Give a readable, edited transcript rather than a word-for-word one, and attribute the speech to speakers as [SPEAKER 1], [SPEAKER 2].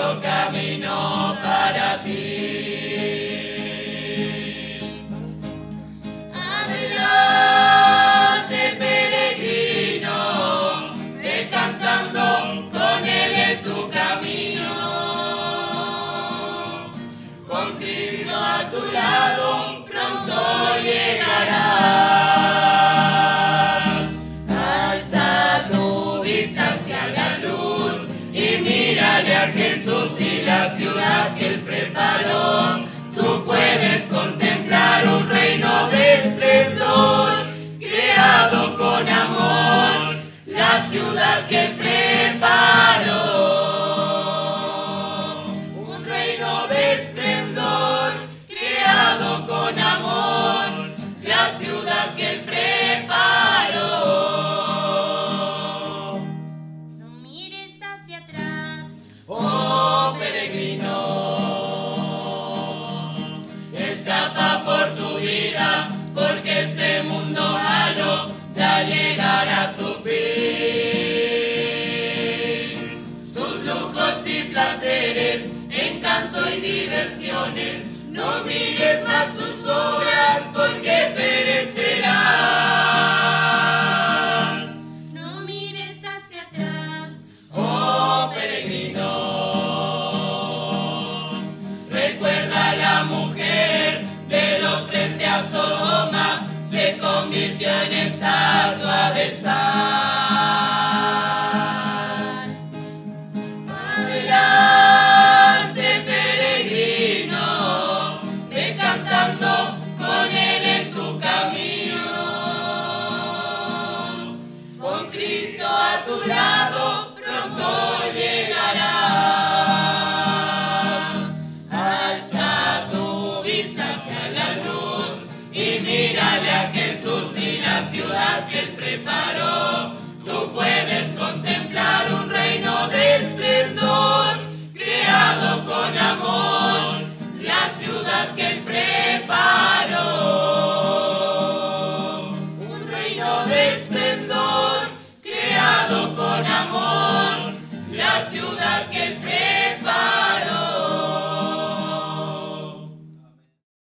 [SPEAKER 1] lindo camino para ti. Adelante, peregrino, ve cantando con Él en tu camino. Con Cristo a tu lado pronto llegarás. Alza tu vista hacia la luz y mírale a Jesús y la ciudad que Él preparó. Tú puedes contemplar un reino de esplendor, creado con amor, la ciudad que Él preparó. Un reino de esplendor, creado con amor, la ciudad que Él preparó.
[SPEAKER 2] No mires hacia atrás,
[SPEAKER 1] Oh peregrino, escapa por tu vida, porque este mundo malo ya llegará a su fin. Sus lujos y placeres, encanto y diversiones, no mires más sus obras, porque